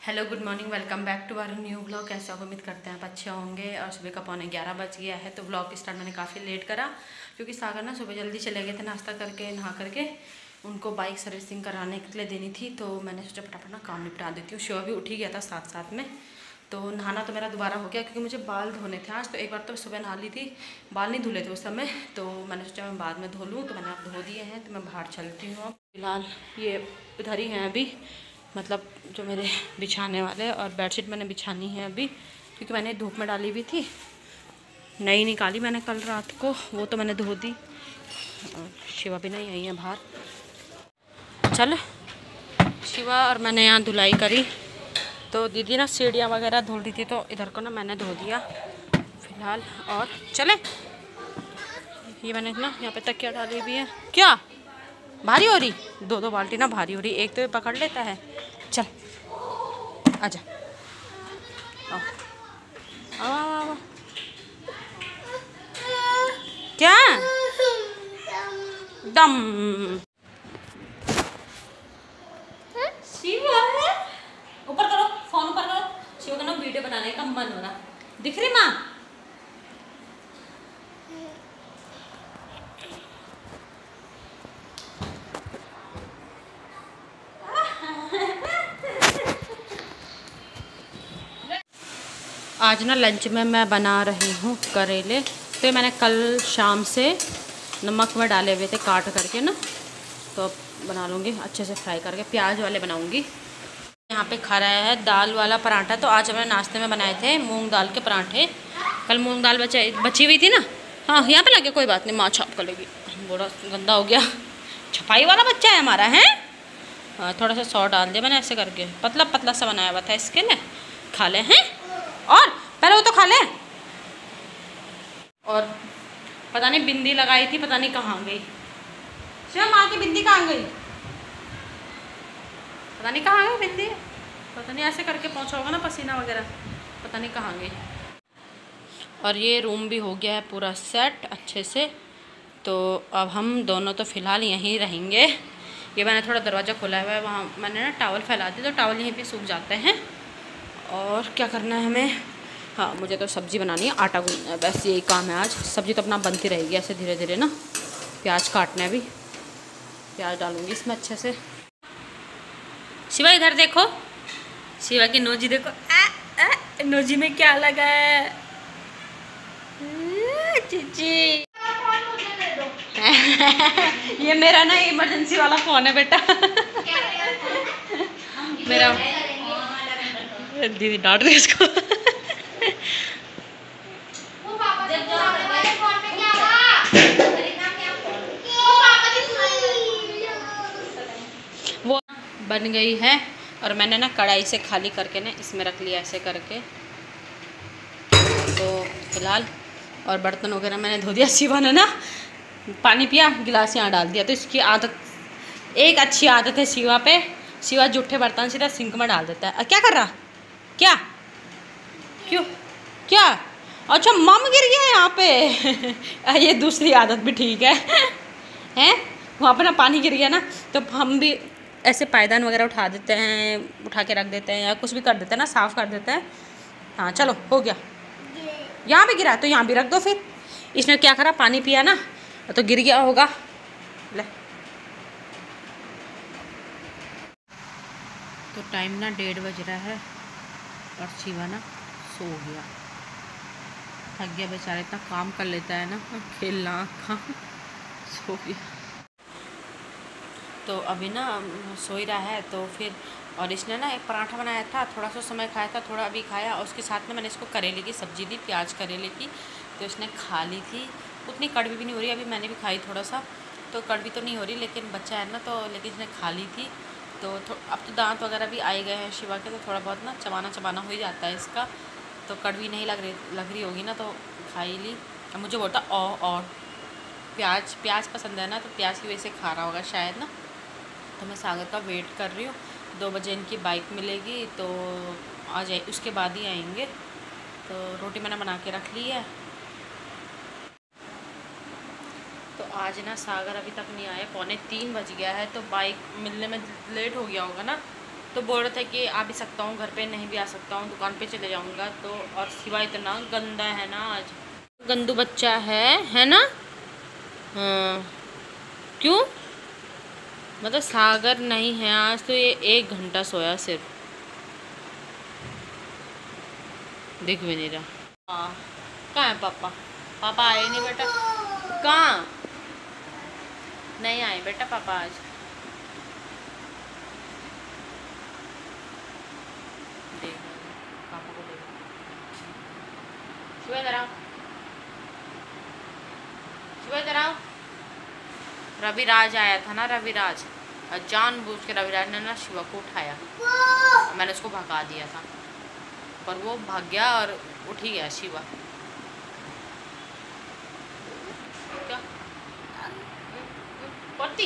Hello good morning, welcome back to our new vlog. कैसे आप उम्मीद करते हैं आप अच्छे होंगे। और सुबह का 11:15 बज गया है। तो व्लॉग स्टार्ट मैंने काफ़ी लेट करा क्योंकि सागर ना सुबह जल्दी चले गए थे नाश्ता करके, नहा करके। उनको बाइक सर्विसिंग कराने के लिए देनी थी, तो मैंने सोचा फटाफट ना काम निपटा देती हूँ। शिवा भी उठ ही गया था साथ साथ में। तो नहाना तो मेरा दोबारा हो गया क्योंकि मुझे बाल धोने थे आज। तो एक बार तो सुबह नहा ली थी, बाल नहीं धुले थे उस समय, तो मैंने सोचा मैं बाद में धो लूँ। तो मैंने अब धो दिए हैं, तो मैं बाहर चलती हूँ। फिलहाल ये इधर ही हैं अभी, मतलब जो मेरे बिछाने वाले, और बेडशीट मैंने बिछानी है अभी क्योंकि मैंने धूप में डाली हुई थी। नई निकाली मैंने कल रात को, वो तो मैंने धो दी। और शिवा भी नहीं आई है बाहर। चल शिवा और मैंने यहाँ धुलाई करी, तो दीदी ना सीढ़ियाँ वगैरह धुल रही थी, तो इधर को ना मैंने धो दिया फिलहाल। और चले, ये मैंने ना यहाँ पे तकिया डाली हुई है। क्या भारी हो रही, दो बाल्टी ना भारी हो रही, एक तो ये पकड़ लेता है। चल आजा, आओ आओ आओ। क्या दम शिवा है, ऊपर करो, फोन ऊपर करो। शिवा का ना वीडियो बनाने का मन हो रहा, दिख रही माँ? आज ना लंच में मैं बना रही हूँ करेले। तो ये मैंने कल शाम से नमक में डाले हुए थे काट करके ना, तो अब बना लूँगी अच्छे से फ्राई करके, प्याज वाले बनाऊँगी। यहाँ पे खा रहा है दाल वाला पराठा। तो आज हमने नाश्ते में बनाए थे मूंग दाल के पराठे। कल मूंग दाल बची हुई थी ना। हाँ यहाँ पे लगे, कोई बात नहीं, माँ छाप कर लेगी। बड़ा गंदा हो गया, छपाई वाला बच्चा है हमारा है। हाँ थोड़ा सा सॉस डाल दिया मैंने ऐसे करके, पतला पतला सा बनाया हुआ था इसके लिए। खा ले हैं, और पहले वो तो खा ले। और पता नहीं बिंदी लगाई थी, पता नहीं कहाँ गई। शिवा माँ की बिंदी कहाँ गई, पता नहीं कहाँ गई बिंदी। पता नहीं ऐसे करके पहुँचा होगा ना पसीना वगैरह, पता नहीं कहाँ गई। और ये रूम भी हो गया है पूरा सेट अच्छे से। तो अब हम दोनों तो फ़िलहाल यहीं रहेंगे। ये मैंने थोड़ा दरवाज़ा खोला हुआ है, वहाँ मैंने ना टॉवल फैला दी, तो टॉवल यहीं पे सूख जाते हैं। और क्या करना है हमें, हाँ मुझे तो सब्ज़ी बनानी है, आटा गूंदना है, बस यही काम है आज। सब्ज़ी तो अपना बनती रहेगी ऐसे धीरे धीरे ना। प्याज काटना है, अभी प्याज डालूँगी इसमें अच्छे से। शिवा इधर देखो, शिवा की नोजी देखो, नोजी में क्या लगा है चीची। ये मेरा ना इमरजेंसी वाला फ़ोन है बेटा। मेरा दीदी डांट रही इसको। वो बन गई है, और मैंने ना कढ़ाई से खाली करके ना इसमें रख लिया ऐसे करके। तो फिलहाल और बर्तन वगैरह मैंने धो दिया। शिवा ने ना पानी पिया, गिलास यहाँ डाल दिया। तो इसकी आदत, एक अच्छी आदत है शिवा पे, शिवा जूठे बर्तन सीधा सिंक में डाल देता है। क्या कर रहा, क्या, क्यों, क्या? अच्छा मम गिर गया यहाँ पे। ये दूसरी आदत भी ठीक है। हैं वहाँ पे ना पानी गिर गया ना, तो हम भी ऐसे पायदान वगैरह उठा देते हैं, उठा के रख देते हैं, या कुछ भी कर देते हैं ना, साफ़ कर देते हैं। हाँ चलो हो गया, यहाँ भी गिरा तो यहाँ भी रख दो। फिर इसने क्या करा, पानी पिया ना तो गिर गया होगा। ले तो टाइम ना 1:30 बज रहा है, और शिवा ना सो गया, थक गया बेचारा, इतना काम कर लेता है ना, खेलना खा, सो गया। तो अभी ना सो ही रहा है। तो फिर और इसने ना एक पराठा बनाया था, थोड़ा सा समय खाया था, थोड़ा अभी खाया, और उसके साथ में मैंने इसको करेले की सब्ज़ी दी, प्याज करेले की। तो इसने खा ली थी, उतनी कड़वी भी नहीं हो रही। अभी मैंने भी खाई थोड़ा सा, तो कड़वी तो नहीं हो रही, लेकिन बच्चा है ना, तो लेकिन इसने खा ली थी। तो अब तो दांत वगैरह भी आए गए हैं शिवा के, तो थोड़ा बहुत ना चबाना हो ही जाता है इसका। तो कड़वी नहीं लग रही होगी ना, तो खा ही ली। अब मुझे बोलता और प्याज पसंद है ना, तो प्याज की वजह से खा रहा होगा शायद ना। तो मैं सागर का वेट कर रही हूँ, 2 बजे इनकी बाइक मिलेगी, तो आ जाए, उसके बाद ही आएंगे। तो रोटी मैंने बना के रख ली है। तो आज ना सागर अभी तक नहीं आए, 2:45 बज गया है, तो बाइक मिलने में लेट हो गया होगा ना। तो बोल रहे थे कि आ भी सकता हूँ, घर पे नहीं भी आ सकता हूँ, दुकान पे चले जाऊँगा। तो और शिवा इतना गंदा है ना आज, गंदू बच्चा है ना। हाँ क्यों, मतलब सागर नहीं है आज तो ये 1 घंटा सोया सिर्फ, दिख भी नहीं रहा। हाँ कहाँ है पापा, पापा आए नहीं बेटा, कहाँ नहीं आए बेटा पापा आज। देख पापा को देख, सुबह इधर आओ, सुबह इधर आओ। रविराज आया था ना, रविराज, जानबूझ के रविराज ने ना शिवा को उठाया, मैंने उसको भगा दिया था पर वो भाग गया और उठ ही गया शिवा। क्या पति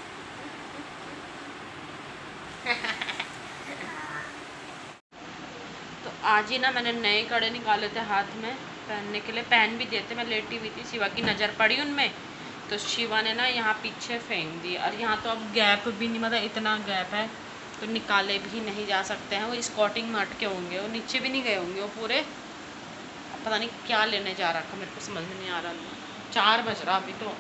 तो आज ही ना मैंने नए कड़े निकाले थे हाथ में पहनने के लिए, पहन भी दिए थे। मैं लेटी हुई थी, शिवा की नज़र पड़ी उनमें तो शिवा ने ना यहाँ पीछे फेंक दी, और यहाँ तो अब गैप भी नहीं, मतलब इतना गैप है तो निकाले भी नहीं जा सकते हैं। वो स्कॉटिंग में अटके होंगे, वो नीचे भी नहीं गए होंगे वो पूरे। पता नहीं क्या लेने जा रखा, मेरे को समझ में नहीं आ रहा। 4 बज रहा अभी, तो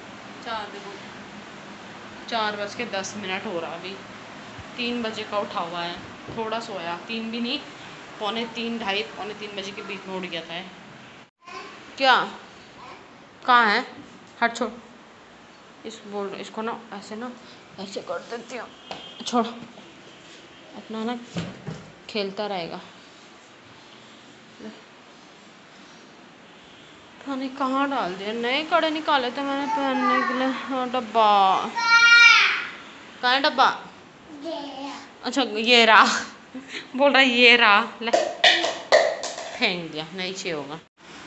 4:10 हो रहा अभी, 3 बजे का उठा हुआ है, थोड़ा सोया, 3 भी नहीं, 2:45 2:45 के बीच में उठ गया था। क्या कहाँ है, हट छोड़ इसको ना ऐसे कर देती हूँ, छोड़ अपना ना खेलता रहेगा। पता नहीं कहाँ डाल दिया, नए कड़े निकाले थे मैंने पहनने के लिए। हाँ डब्बा, कहाँ है डब्बा, अच्छा ये रहा बोल रहा ये रहा, ले फेंक दिया, नहीं चाहिए होगा।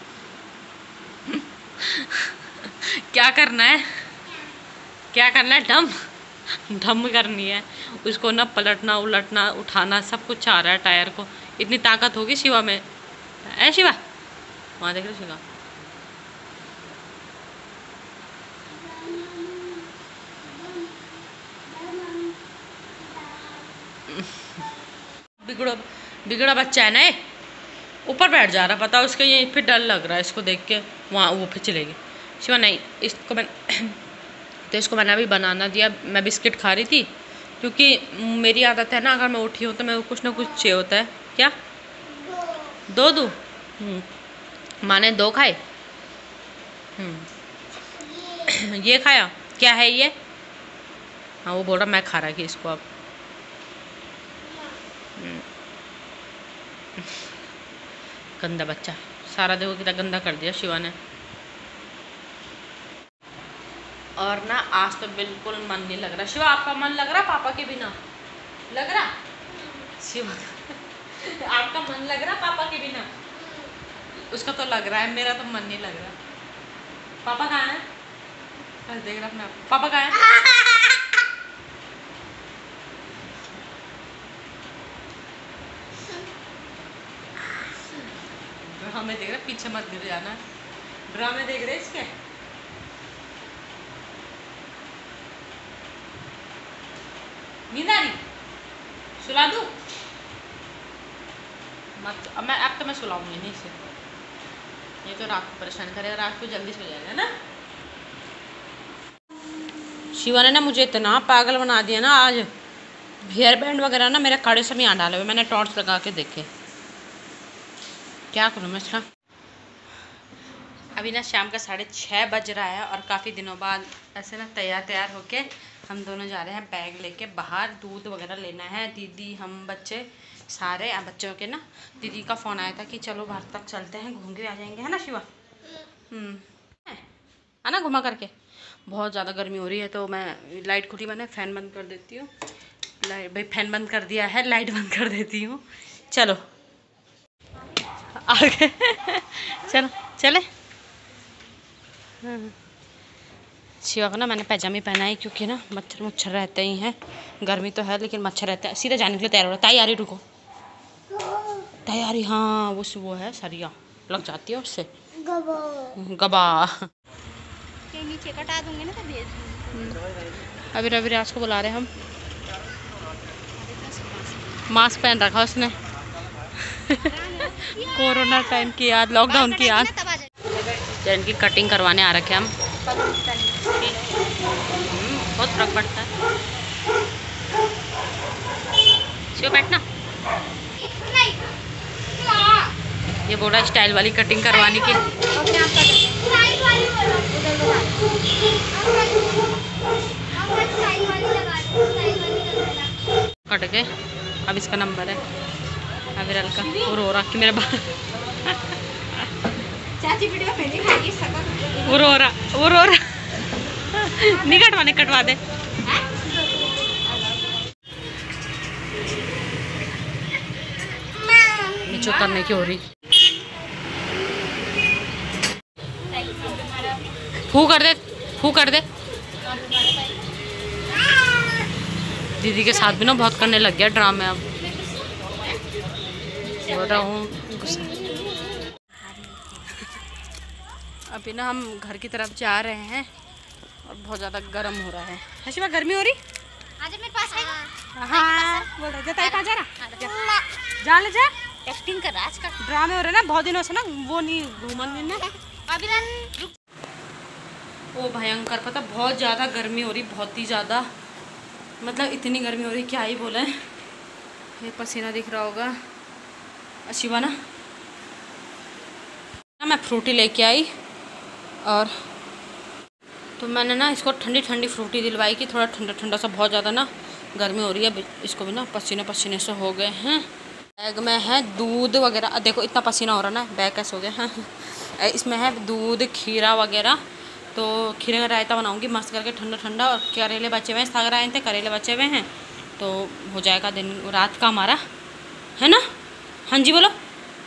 क्या करना है, क्या करना है, ढम करनी है उसको ना, पलटना उलटना उठाना सब कुछ आ रहा है टायर को। इतनी ताकत होगी शिवा में, ऐ शिवा वहाँ देख रहे शिवा। बिगड़ा बच्चा है ना, ऊपर बैठ जा रहा, पता उसके ये फिर डर लग रहा है इसको देख के, वहाँ वो फिर चलेगी। शिवा नहीं, इसको मैं तो इसको मैंने अभी बनाना दिया। मैं बिस्किट खा रही थी क्योंकि मेरी आदत है ना, अगर मैं उठी हूँ तो मैं कुछ ना कुछ चाहिए होता है। क्या 2 दूँ, माँ ने 2 खाए, ये खाया, क्या है ये, हाँ वो बोल रहा मैं खा रहा कि इसको अब। गंदा बच्चा, सारा देखो कितना गंदा कर दिया शिवा ने। और ना आज तो बिल्कुल मन नहीं लग रहा। शिवा आपका मन लग रहा पापा के बिना, लग रहा शिवा आपका मन लग रहा पापा के बिना, उसका तो लग रहा है, मेरा तो मन नहीं लग रहा। पापा कहाँ है, देख रहा अपना पापा कहाँ है। ड्रामे देख रहे, पीछे मत गिर जाना, ड्रामे देख रहे इसके। नींद आ रही, सुला दूँ मत, अब तो मैं सुलाऊंगी नहीं इसे, ये तो रात को परेशान करेगा, रात को जल्दी सो जाएगा ना। शिवा ने ना मुझे इतना पागल बना दिया ना आज, हेयर बैंड वगैरह ना मेरे कड़े से भी यहाँ डाले हुए, मैंने टॉर्च लगा के देखे, क्या करूँ मैं इसका। अभी ना शाम का 6:30 बज रहा है और काफ़ी दिनों बाद ऐसे ना तैयार होके हम दोनों जा रहे हैं बैग लेके बाहर, दूध वगैरह लेना है। दीदी हम बच्चे सारे बच्चों के ना, दीदी का फ़ोन आया था कि चलो बाहर तक चलते हैं, घूम के आ जाएंगे, है ना शिवा। है ना, घुमा करके। बहुत ज़्यादा गर्मी हो रही है तो मैं लाइट खुली, मैंने फ़ैन बंद कर देती हूँ। लाइट भाई फ़ैन बंद कर दिया है, लाइट बंद कर देती हूँ। चलो आगे चलो चले। शिवा को ना मैंने पैजामी पहना है क्योंकि ना मच्छर रहते ही हैं, गर्मी तो है लेकिन मच्छर रहते हैं। सीधा जाने के लिए तैयार हो रहा है, तैयारी रुको, तैयारी, हाँ वो है सरिया लग जाती है उससे, गबा के नीचे कटा दूंगे ना तो भेज दूंगी। अभी रविराज को बुला रहे हम, मास्क पहन रखा उसने। कोरोना टाइम की याद, लॉकडाउन की याद। जैन की कटिंग करवाने आ रखे हम। बहुत फर्क पड़ता है। शिव बैठना। ये बोल रहा है स्टाइल वाली कटिंग करवाने की। कट के अब इसका नंबर है अविरल का। वो रो रहा कि मेरे बाल चाची वीडियो में दिखाएगी सकल। वो रो रहा नहीं कटवाने, कटवा दे। नीचे करने की हो रही। फू कर दे, फू कर दे। दीदी के साथ भी ना बहुत करने लग गया ड्रामे। अब बोल रहा हूँ अभी ना हम घर की तरफ जा रहे हैं और बहुत ज़्यादा गर्म हो रहा है। हशीमा गर्मी हो रही? आजा मेरे पास है। हाँ बोल रहा जताई पा जा रहा। जा ले जा। एक्टिंग कर आज का ड्रामे हो रहे ना बहुत दिनों से ना, वो नहीं घूमन ना। ओ भयंकर, पता बहुत ज़्यादा गर्मी हो रही, बहुत ही ज़्यादा, मतलब इतनी गर्मी हो रही क्या ही बोले। ये पसीना दिख रहा होगा। शिवा ना मैं फ्रूटी लेके आई और तो मैंने ना इसको ठंडी ठंडी फ्रूटी दिलवाई कि थोड़ा ठंडा ठंडा सा, बहुत ज़्यादा ना गर्मी हो रही है। इसको भी ना पसीने पसीने से हो गए हैं। बैग में है दूध वगैरह, देखो इतना पसीना हो रहा ना, बैग कैसे हो गया है। इसमें है दूध, खीरा वगैरह। तो खीरे का रायता बनाऊंगी मस्त करके ठंडा ठंडा। और करेले बचे हुए हैं, सागर आए थे, करेले बचे हुए हैं, तो हो जाएगा दिन रात का हमारा, है ना। हाँ जी बोलो।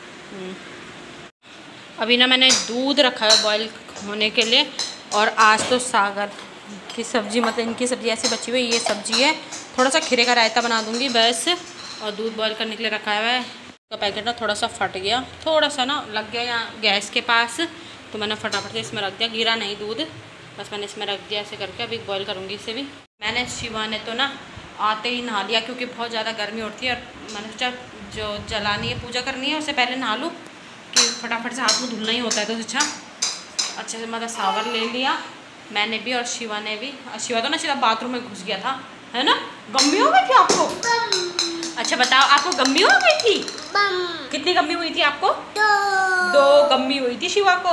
अभी ना मैंने दूध रखा है बॉईल होने के लिए। और आज तो सागर की सब्ज़ी, मतलब इनकी सब्ज़ी ऐसी बची हुई, ये सब्ज़ी है। थोड़ा सा खीरे का रायता बना दूँगी बस। और दूध बॉईल करने के लिए रखा हुआ है। तो पैकेट ना थोड़ा सा फट गया, थोड़ा सा ना लग गया यहाँ गैस के पास, तो मैंने फटाफट से इसमें रख दिया। गिरा नहीं दूध, बस मैंने इसमें रख दिया ऐसे करके। अभी बॉईल करूँगी इसे भी। मैंने शिवा ने तो ना आते ही नहा लिया क्योंकि बहुत ज़्यादा गर्मी होती है। और मैंने सोचा जो जलानी है, पूजा करनी है, उससे पहले नहा लूँ कि फटाफट से हाथ में धुलना ही होता है। तो सोचा अच्छे से मतलब सावर ले लिया मैंने भी और शिवा ने भी। शिवा तो ना सीधा बाथरूम में घुस गया था, है ना। गम्मी हो गई थी आपको? अच्छा बताओ, आपको गम्मी हो गई थी? कितनी गम्मी हुई थी आपको? दो गम्मी हुई थी शिवा को।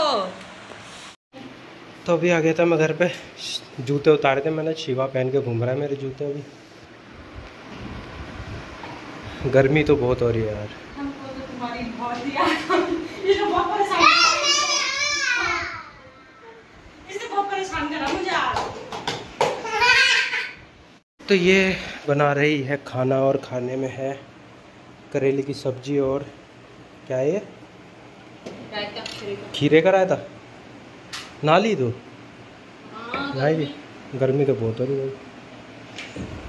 तो अभी आ गया था मैं घर पे, जूते उतारे थे मैंने। शिवा पहन के घूम रहा है मेरे जूते। अभी गर्मी तो बहुत हो रही है यार। तो ये बना रही है खाना और खाने में है करेले की सब्जी और क्या है ये, खीरे का रायता। नाली तो नहीं, गर्मी तो बहुत हो रही है।